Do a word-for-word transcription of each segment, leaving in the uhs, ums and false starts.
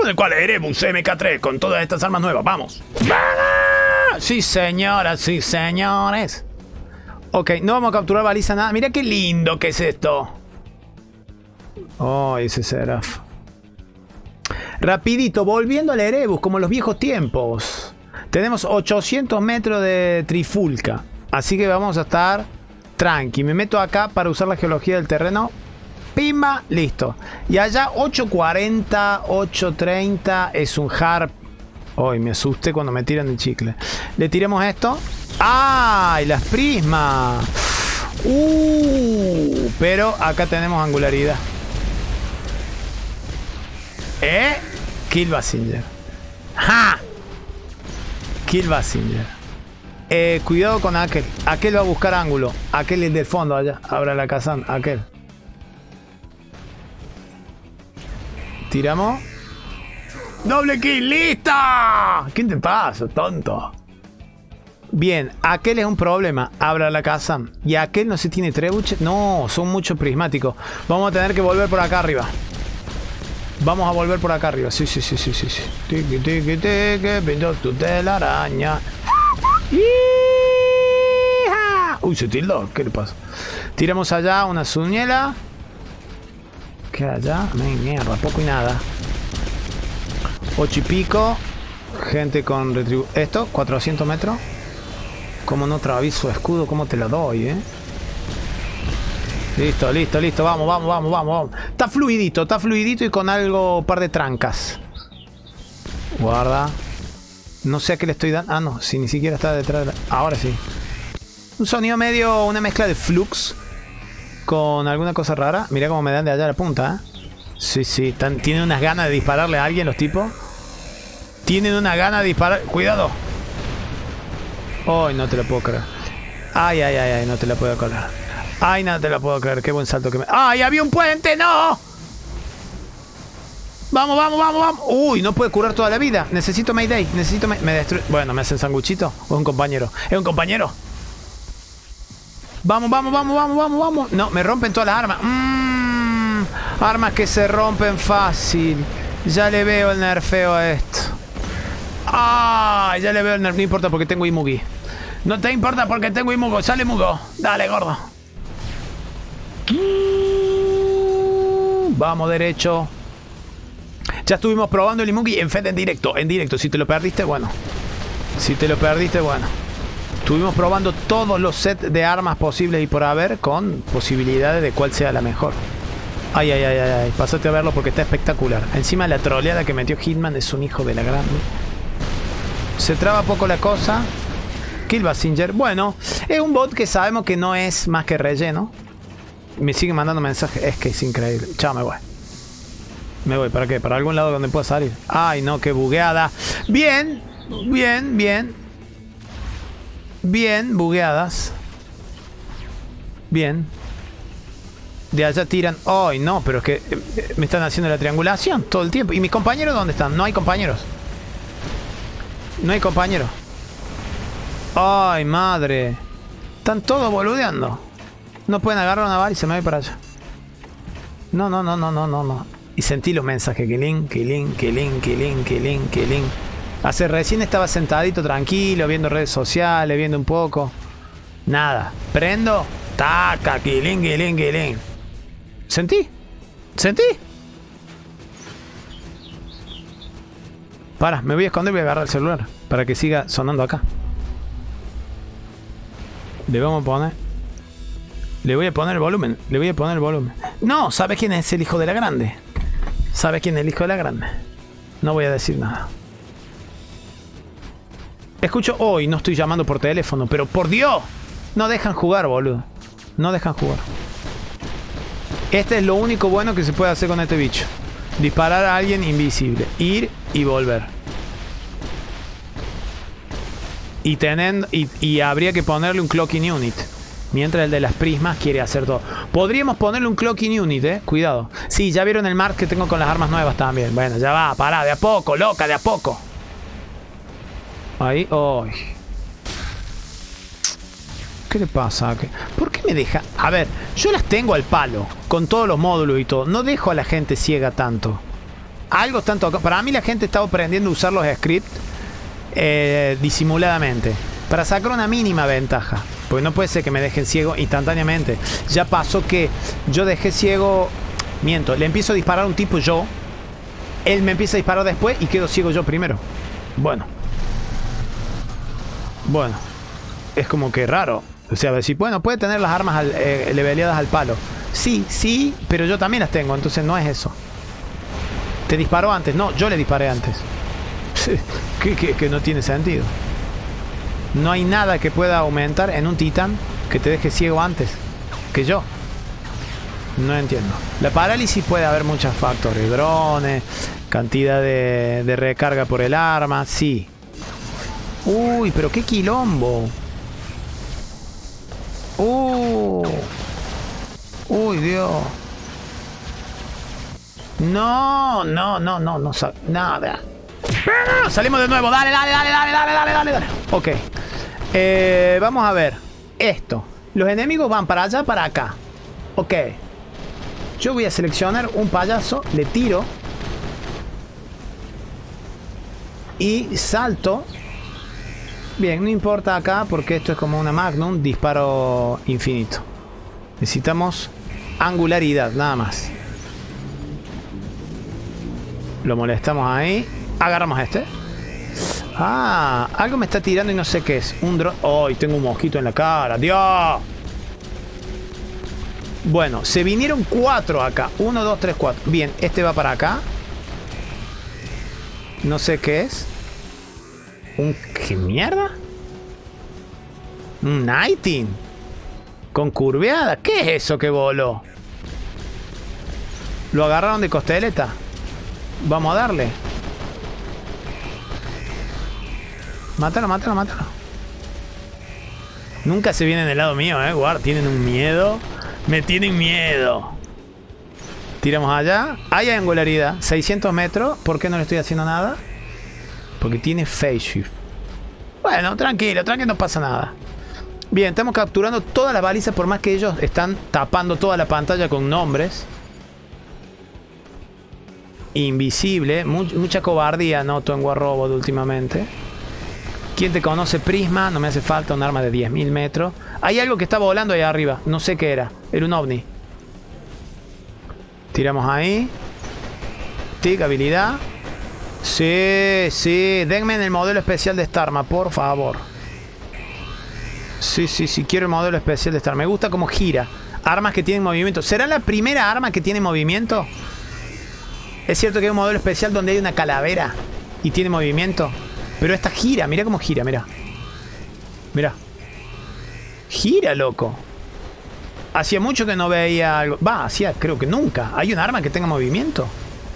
en el cual Erebus M K tres con todas estas armas nuevas. ¡Vamos! ¡Vamos! Sí, señoras, sí, señores. Ok, no vamos a capturar baliza nada. Mira qué lindo que es esto. Oh, ese Seraph. Rapidito, volviendo al Erebus, como en los viejos tiempos. Tenemos ochocientos metros de trifulca. Así que vamos a estar tranqui. Me meto acá para usar la geología del terreno. Pimba, listo. Y allá ocho cuarenta, ocho treinta es un harp. Hoy me asusté cuando me tiran el chicle. Le tiremos esto. ¡Ay! Las prismas. Uh, pero acá tenemos angularidad. ¿Eh? Kill Basinger. ¡Ja! Kill Basinger. Eh, cuidado con aquel. Aquel va a buscar ángulo. Aquel es del fondo allá. Abra la casa. Aquel. Tiramos. ¡Doble kill! ¡Lista! ¿Qué te pasa, tonto? Bien, aquel es un problema. Abra la casa. ¿Y aquel no se tiene trebuchet? No, son muchos prismáticos. Vamos a tener que volver por acá arriba. Vamos a volver por acá arriba. Sí, sí, sí, sí, sí. Tiki, tiki, tiki, pinto tu telaraña. Uy, se tildó. ¿Qué le pasa? Tiramos allá una zuñela. ¿Qué hay allá? Mierda, poco y nada. Ocho y pico. Gente con retribu... Esto, cuatrocientos metros. Como no atravieso escudo, ¿cómo te lo doy, eh? Listo, listo, listo. Vamos, vamos, vamos, vamos, vamos. Está fluidito, está fluidito y con algo, par de trancas. Guarda. No sé a qué le estoy dando. Ah, no, si ni siquiera está detrás de la... Ahora sí. Un sonido medio, una mezcla de flux con alguna cosa rara. Mirá cómo me dan de allá a la punta, ¿eh? Sí, sí. Tan, tienen unas ganas de dispararle a alguien los tipos. Tienen una gana de disparar. Cuidado. Ay, no te lo puedo creer. Ay, ay, ay, ay, no te la puedo creer. Ay, no te la puedo creer. Qué buen salto que me... ¡Ay, había un puente! ¡No! Vamos, vamos, vamos, vamos. Uy, no puede curar toda la vida. Necesito Mayday. Necesito... May... Me destruye... Bueno, ¿me hacen sanguchito? ¿O es un compañero? ¿Es un compañero? Vamos, vamos, vamos, vamos, vamos, vamos. No, me rompen todas las armas. Mmm, armas que se rompen fácil. Ya le veo el nerfeo a esto. Ah, ya le veo el nerfeo. No importa porque tengo Imugi. No te importa porque tengo Imugo. Sale Mugo. Dale, gordo. Vamos derecho. Ya estuvimos probando el Imugi en Fed en directo. En directo. Si te lo perdiste, bueno. Si te lo perdiste, bueno. Estuvimos probando todos los sets de armas posibles y por haber, con posibilidades de cuál sea la mejor. Ay, ay, ay, ay, ay. Pásate a verlo porque está espectacular. Encima la troleada que metió Hitman es un hijo de la grande. Se traba poco la cosa. Kill Basinger. Bueno, es un bot que sabemos que no es más que relleno. Me sigue mandando mensajes. Es que es increíble. Chao, me voy. Me voy. ¿Para qué? ¿Para algún lado donde pueda salir? Ay, no, qué bugueada. Bien, bien, bien. Bien, bugueadas. Bien. De allá tiran. Ay, no, pero es que me están haciendo la triangulación todo el tiempo. ¿Y mis compañeros dónde están? No hay compañeros. No hay compañeros. Ay, madre. Están todos boludeando. No pueden agarrar una bala y se me voy para allá. No, no, no, no, no, no, no. Y sentí los mensajes. Killing, killing, killing, killing, killing, killing. Hace recién estaba sentadito tranquilo, viendo redes sociales, viendo un poco. Nada. Prendo. Taca, killing, killing, killing. ¿Sentí? ¿Sentí? Para, me voy a esconder y voy a agarrar el celular para que siga sonando acá. Le vamos a poner. Le voy a poner el volumen. Le voy a poner el volumen. No, ¿sabes quién es el hijo de la grande? ¿Sabes quién es el hijo de la grande? No voy a decir nada. Escucho hoy, no estoy llamando por teléfono, pero por Dios, no dejan jugar, boludo. No dejan jugar. Este es lo único bueno que se puede hacer con este bicho. Disparar a alguien invisible. Ir y volver. Y, tener, y, y habría que ponerle un clocking unit. Mientras el de las prismas quiere hacer todo. Podríamos ponerle un clocking unit, eh. Cuidado. Sí, ya vieron el mark que tengo con las armas nuevas también. Bueno, ya va, pará, de a poco, loca, de a poco. Ahí, hoy. ¿Qué le pasa? ¿Por qué me deja? A ver, yo las tengo al palo, con todos los módulos y todo. No dejo a la gente ciega tanto. Algo están tocando. Para mí la gente está aprendiendo a usar los scripts eh, disimuladamente. Para sacar una mínima ventaja. Porque no puede ser que me dejen ciego instantáneamente. Ya pasó que yo dejé ciego... Miento, le empiezo a disparar a un tipo yo. Él me empieza a disparar después y quedo ciego yo primero. Bueno. Bueno. Es como que raro. O sea, decir, bueno, puede tener las armas al, eh, leveleadas al palo. Sí, sí, pero yo también las tengo. Entonces no es eso. Te disparó antes. No, yo le disparé antes. que, que, que no tiene sentido. No hay nada que pueda aumentar en un titán que te deje ciego antes que yo. No entiendo. La parálisis puede haber muchos factores. Drones, cantidad de, de recarga por el arma. Sí. Uy, pero qué quilombo. Uh. Uy, Dios. No, no, no, no, no, nada. ¡Ah! Salimos de nuevo. Dale, dale, dale, dale, dale, dale, dale, dale. Ok. Eh, vamos a ver. Esto. Los enemigos van para allá, para acá. Ok. Yo voy a seleccionar un payaso. Le tiro. Y salto. Bien, no importa acá porque esto es como una Magnum. Disparo infinito. Necesitamos angularidad, nada más. Lo molestamos ahí. Agarramos a este. Ah, algo me está tirando y no sé qué es. Un dron. ¡Ay! Oh, tengo un mosquito en la cara. ¡Dios! Bueno, se vinieron cuatro acá. Uno, dos, tres, cuatro. Bien, este va para acá. No sé qué es. ¿Un qué mierda? Un Nighting. Con curveada. ¿Qué es eso que voló? ¿Lo agarraron de costeleta? Vamos a darle. Mátalo, mátalo, mátalo. Nunca se vienen del lado mío, eh. Guard, tienen un miedo. Me tienen miedo. Tiramos allá. Hay angularidad. seiscientos metros. ¿Por qué no le estoy haciendo nada? Porque tiene phase shift. Bueno, tranquilo, tranquilo, no pasa nada. Bien, estamos capturando todas las balizas. Por más que ellos están tapando toda la pantalla con nombres. Invisible. Much, mucha cobardía noto en War Robot últimamente. ¿Quién te conoce? Prisma. No me hace falta un arma de diez mil metros. Hay algo que está volando ahí arriba. No sé qué era. Era un ovni. Tiramos ahí. Tic, habilidad. Sí, sí. Denme en el modelo especial de esta arma, por favor. Sí, sí, sí. Quiero el modelo especial de esta arma. Me gusta cómo gira. Armas que tienen movimiento. ¿Será la primera arma que tiene movimiento? Es cierto que hay un modelo especial donde hay una calavera y tiene movimiento. Pero esta gira. Mira cómo gira, mira. Mira. Gira, loco. Hacía mucho que no veía algo. Va, hacía creo que nunca. ¿Hay un arma que tenga movimiento?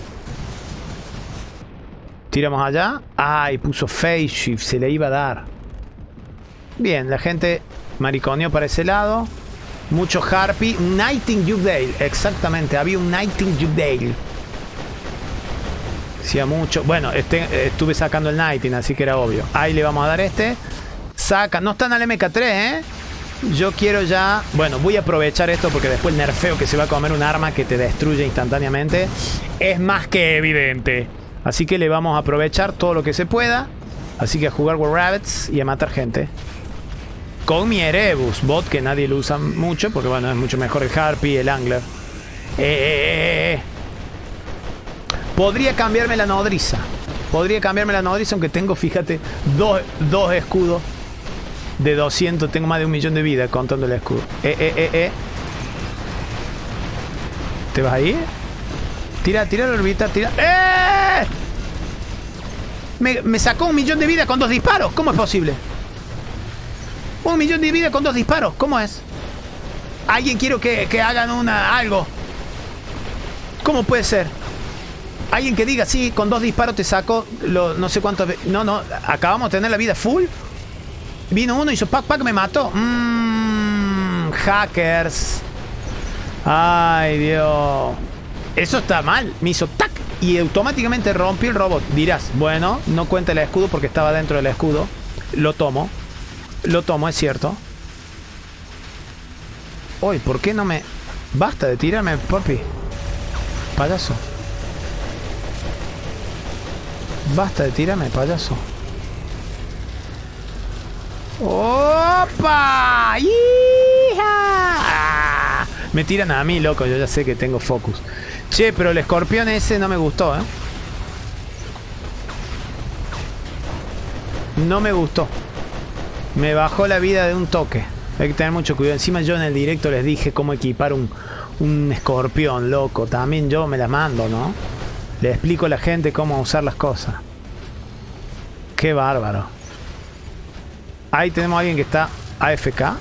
Tiramos allá. Ay, puso phase shift. Se le iba a dar. Bien, la gente mariconeó para ese lado. Mucho Harpy. Nightingale. Exactamente, había un Nightingale. Hacía mucho. Bueno, este, estuve sacando el Nighting, así que era obvio. Ahí le vamos a dar este. Saca. No están al M K tres, ¿eh? Yo quiero ya... Bueno, voy a aprovechar esto porque después el nerfeo que se va a comer un arma que te destruye instantáneamente es más que evidente. Así que le vamos a aprovechar todo lo que se pueda. Así que a jugar War Rabbits y a matar gente. Con mi Erebus bot, que nadie lo usa mucho porque, bueno, es mucho mejor el Harpy y el Angler. Eh, eh, eh. Podría cambiarme la nodriza. Podría cambiarme la nodriza, aunque tengo, fíjate, dos, dos escudos de doscientos. Tengo más de un millón de vida contando el escudo. Eh, eh, eh, eh. ¿Te vas ahí? Tira, tira la orbita, tira. ¡Eh! Me, me sacó un millón de vida con dos disparos. ¿Cómo es posible? Un millón de vida con dos disparos. ¿Cómo es? Alguien quiero que, que hagan una algo. ¿Cómo puede ser? Alguien que diga, sí, con dos disparos te saco lo, no sé cuánto. No, no, acabamos de tener la vida full. Vino uno y hizo pack, pack, me mató. Mmm, hackers. Ay, Dios. Eso está mal. Me hizo tac y automáticamente rompió el robot. Dirás, bueno, no cuenta el escudo porque estaba dentro del escudo. Lo tomo. Lo tomo, es cierto. Uy, ¿por qué no me...? Basta de tirarme, papi. Payaso. Basta de tirarme, payaso. ¡Opa! ¡Hija! Me tiran a mí, loco. Yo ya sé que tengo focus. Che, pero el escorpión ese no me gustó, ¿eh? No me gustó. Me bajó la vida de un toque. Hay que tener mucho cuidado. Encima yo en el directo les dije cómo equipar un, un escorpión, loco. También yo me la mando, ¿no? Le explico a la gente cómo usar las cosas. Qué bárbaro. Ahí tenemos a alguien que está A F K.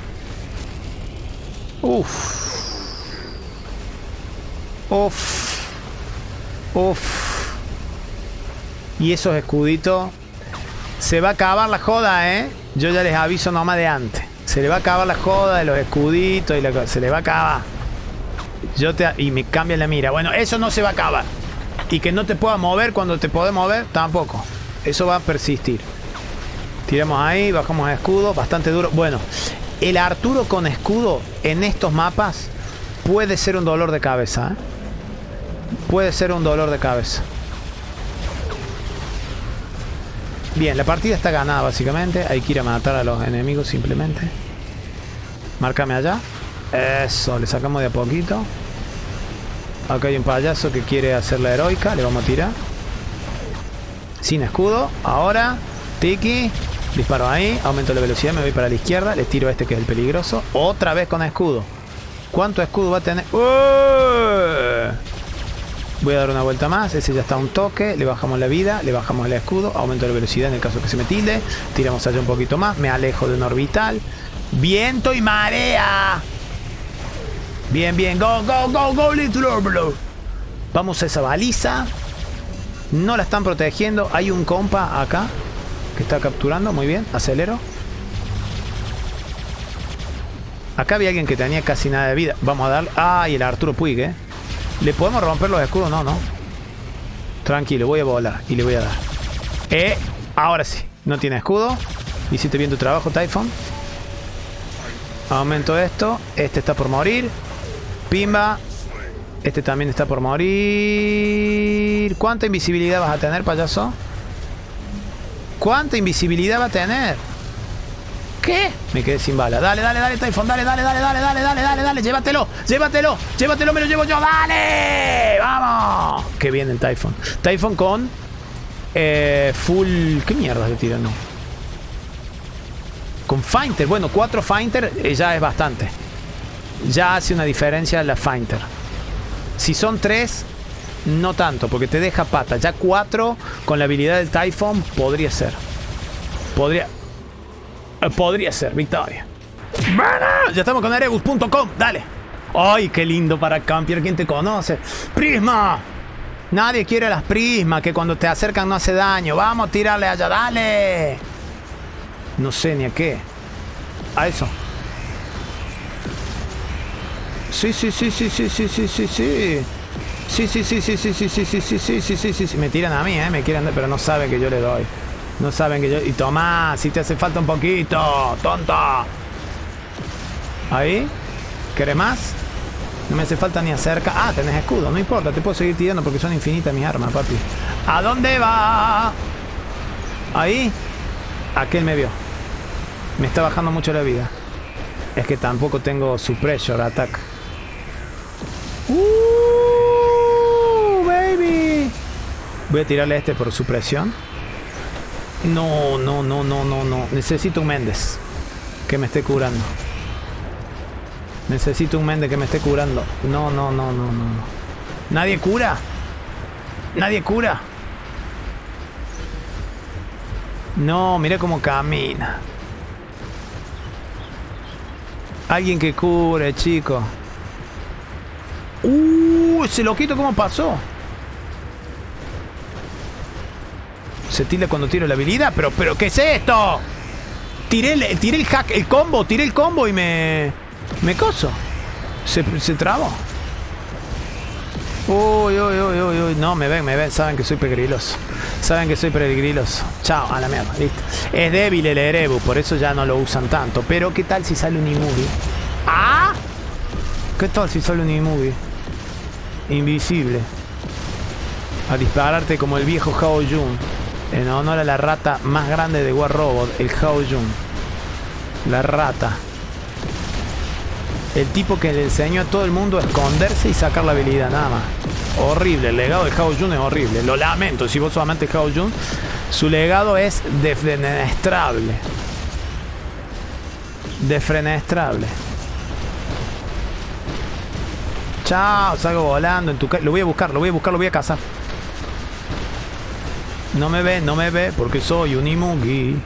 Uff. Uff. Uff. Y esos escuditos. Se va a acabar la joda, ¿eh? Yo ya les aviso nomás de antes. Se le va a acabar la joda de los escuditos y la, se le va a acabar. Yo te, y me cambia la mira. Bueno, eso no se va a acabar. Y que no te puedas mover cuando te podés mover, tampoco. Eso va a persistir. Tiramos ahí, bajamos a escudo. Bastante duro. Bueno, el Arturo con escudo en estos mapas puede ser un dolor de cabeza, ¿eh? Puede ser un dolor de cabeza. Bien, la partida está ganada básicamente. Hay que ir a matar a los enemigos simplemente. Márcame allá. Eso, le sacamos de a poquito. Acá hay un payaso que quiere hacer la heroica. Le vamos a tirar. Sin escudo. Ahora, tiki. Disparo ahí. Aumento la velocidad. Me voy para la izquierda. Les tiro a este que es el peligroso. Otra vez con escudo. ¿Cuánto escudo va a tener? ¡Uh! Voy a dar una vuelta más. Ese ya está a un toque. Le bajamos la vida. Le bajamos el escudo. Aumento la velocidad en el caso que se me tilde. Tiramos allá un poquito más. Me alejo de un orbital. Viento y marea. Bien, bien. Go, go, go, go, little orbital. Vamos a esa baliza. No la están protegiendo. Hay un compa acá que está capturando. Muy bien. Acelero. Acá había alguien que tenía casi nada de vida. Vamos a darle. Ah, y el Arturo Puig, ¿eh? ¿Le podemos romper los escudos? No, no. Tranquilo, voy a volar y le voy a dar. Eh, ahora sí. No tiene escudo. Hiciste bien tu trabajo, Typhon. Aumento esto. Este está por morir. Pimba. Este también está por morir. ¿Cuánta invisibilidad vas a tener, payaso? ¿Cuánta invisibilidad va a tener? ¿Qué? Me quedé sin bala. Dale, dale, dale, Typhon. Dale, dale, dale, dale, dale, dale, dale, dale. Llévatelo, llévatelo, llévatelo, me lo llevo yo. ¡Dale! ¡Vamos! Qué bien el Typhon. Typhon con eh, full... ¿Qué mierda le tiran? No. Con Fighter. Bueno, cuatro Fighter eh, ya es bastante. Ya hace una diferencia la Fighter. Si son tres, no tanto, porque te deja pata. Ya cuatro con la habilidad del Typhon podría ser. Podría... Podría ser, victoria. ¡Bueno! Ya estamos con Erebus punto com, dale. ¡Ay, qué lindo para campear! ¿Quién te conoce? ¡Prisma! Nadie quiere las prismas, que cuando te acercan no hace daño. Vamos a tirarle allá, dale. No sé ni a qué. A eso. Sí, sí, sí, sí, sí, sí, sí, sí, sí. Sí, sí, sí, sí, sí, sí, sí, sí, sí, sí, sí, sí, sí, sí. Me tiran a mí, eh, me quieren dar, pero no saben que yo le doy. No saben que yo... Y toma, si te hace falta un poquito, tonto. Ahí. ¿Querés más? No me hace falta ni acerca. Ah, tenés escudo, no importa, te puedo seguir tirando porque son infinitas mis armas, papi. ¿A dónde va? Ahí. Aquel me vio. Me está bajando mucho la vida. Es que tampoco tengo suppressor attack. Uh, baby. Voy a tirarle a este por supresión. No, no, no, no, no, no. Necesito un Méndez que me esté curando. Necesito un Méndez que me esté curando. No, no, no, no, no. ¿Nadie cura? ¿Nadie cura? No, mira cómo camina. Alguien que cure, chico. Uh, ese loquito, ¿cómo pasó? Se tilda cuando tiro la habilidad. Pero, pero, ¿qué es esto? Tiré el, tiré el hack, el combo, tiré el combo y me... Me coso. Se, se trabó. Uy, uy, uy, uy, uy. No, me ven, me ven. Saben que soy pegriloso. Saben que soy pegriloso. Chao, a la mierda, listo. Es débil el Erebus, por eso ya no lo usan tanto. Pero, ¿qué tal si sale un Imugi? ¿Ah? ¿Qué tal si sale un Imugi? Invisible. A dispararte como el viejo Hao Jun. En honor a la rata más grande de War Robot, el Hao Jun. La rata. El tipo que le enseñó a todo el mundo a esconderse y sacar la habilidad, nada más. Horrible, el legado de Hao Jun es horrible. Lo lamento, si vos sos amante de Hao Jun, su legado es defenestrable. Defenestrable. Chao, salgo volando en tu casa. Lo voy a buscar, lo voy a buscar, lo voy a cazar. No me ve, no me ve, porque soy un Imugi.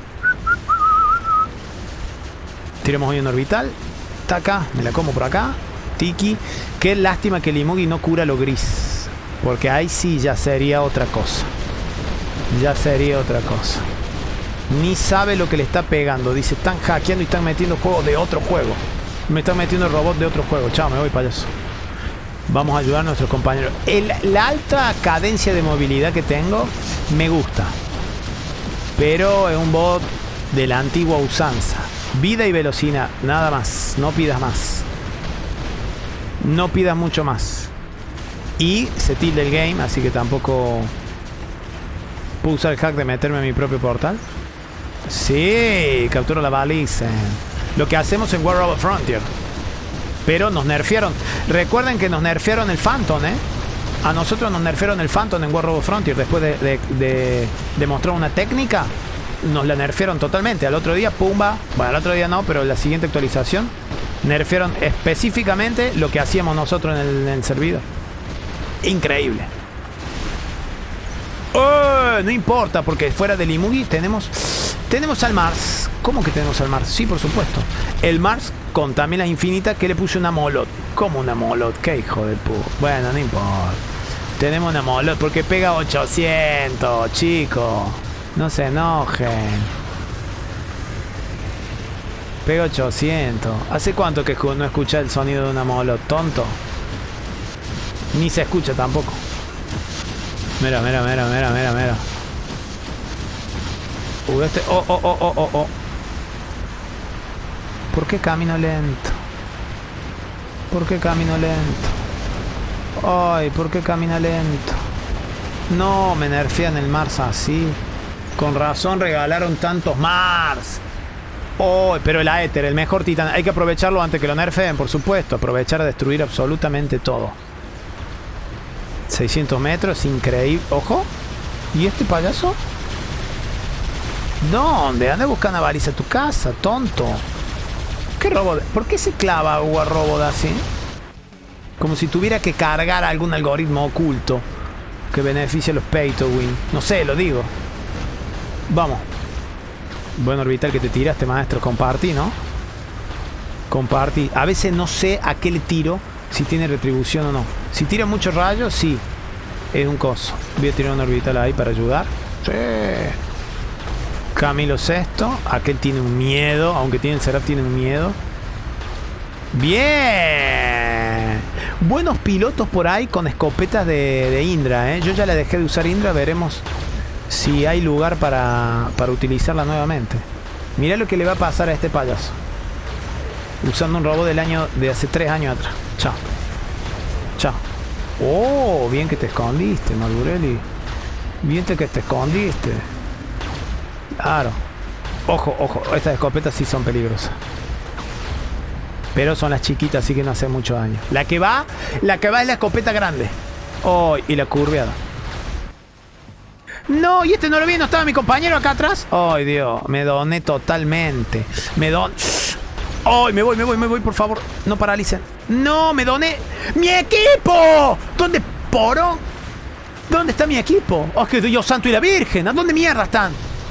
Tiremos hoy un orbital. Taca, me la como por acá. Tiki. Qué lástima que el Imugi no cura lo gris. Porque ahí sí ya sería otra cosa. Ya sería otra cosa. Ni sabe lo que le está pegando. Dice, están hackeando y están metiendo juegos de otro juego. Me están metiendo el robot de otro juego. Chao, me voy, payaso. Vamos a ayudar a nuestros compañeros. El, la alta cadencia de movilidad que tengo me gusta. Pero es un bot de la antigua usanza. Vida y velocidad, nada más. No pidas más. No pidas mucho más. Y se tilda el game, así que tampoco puedo usar el hack de meterme en mi propio portal. Sí, capturo la baliza. Lo que hacemos en War Robot Frontier. Pero nos nerfearon. Recuerden que nos nerfearon el Phantom, ¿eh? A nosotros nos nerfearon el Phantom en War Robot Frontier. Después de, de, de demostrar una técnica, nos la nerfearon totalmente. Al otro día, pumba. Bueno, al otro día no, pero la siguiente actualización nerfearon específicamente lo que hacíamos nosotros en el, en el servidor. Increíble. Oh, no importa, porque fuera del Imugi tenemos Tenemos al Mars. ¿Cómo que tenemos al Mars? Sí, por supuesto. El Mars con también la infinita que le puse una molot. ¿Cómo una molot? ¿Qué hijo de puta? Bueno, no importa. Tenemos una molot porque pega ochocientos, chicos. No se enojen. Pega ochocientos. ¿Hace cuánto que no escucha el sonido de una molot? Tonto. Ni se escucha tampoco. Mira, mira, mira, mira, mira, mira. Uh, este... Oh, oh, oh, oh, oh, oh. ¿Por qué camino lento? ¿Por qué camino lento? Ay, ¿por qué camina lento? No, me nerfean el Mars así. Con razón regalaron tantos Mars. Oh, pero el Aether, el mejor titán. Hay que aprovecharlo antes que lo nerfeen, por supuesto. Aprovechar a destruir absolutamente todo. seiscientos metros, increíble. Ojo. ¿Y este payaso? ¿Dónde? Anda a buscar una baliza a tu casa, tonto. ¿Qué robot? ¿Por qué se clava War Robot así? Como si tuviera que cargar algún algoritmo oculto que beneficie a los pay to win. No sé, lo digo. Vamos. Buen orbital que te tiraste, maestro. Compartí, ¿no? Compartí. A veces no sé a qué le tiro, si tiene retribución o no. Si tira muchos rayos, sí. Es un coso. Voy a tirar un orbital ahí para ayudar. Sí. Camilo sexto. Aquel tiene un miedo. Aunque tiene el Seraph, tiene un miedo. Bien. Buenos pilotos por ahí con escopetas de, de Indra, ¿eh? Yo ya la dejé de usar Indra. Veremos si hay lugar para, para utilizarla nuevamente. Mirá lo que le va a pasar a este payaso. Usando un robot del año de hace tres años atrás. Chao. Chao. Oh, bien que te escondiste, Madurelli. Bien que te escondiste. Claro. Ojo, ojo. Estas escopetas sí son peligrosas. Pero son las chiquitas, así que no hacen mucho daño. La que va, la que va es la escopeta grande. Oh, y la curveada. No, y este no lo vi, no estaba mi compañero acá atrás. Ay, Dios, me doné totalmente. Me doné. Ay, me voy, me voy, me voy, por favor. No paralicen. No, me doné. ¡Mi equipo! ¿Dónde, poro? ¿Dónde está mi equipo? Oh, que Dios santo y la Virgen. ¿A dónde mierda están?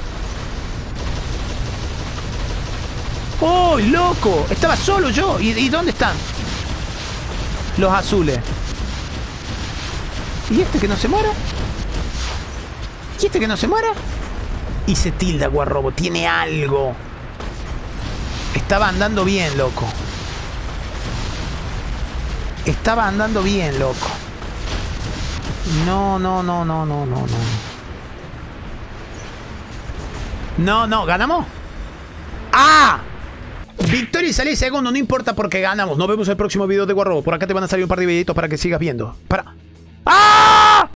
¡Oh, loco! Estaba solo yo. ¿Y, y dónde están? Los azules. ¿Y este que no se muera? ¿Y este que no se muera? Y se tilda War Robot. Tiene algo. Estaba andando bien, loco. Estaba andando bien, loco. No, no, no, no, no, no, no. No, no, ¿ganamos? ¡Ah! Victoria y salí segundo, no importa porque ganamos. Nos vemos en el próximo video de War Robot. Por acá te van a salir un par de videitos para que sigas viendo. Para. ¡Ah!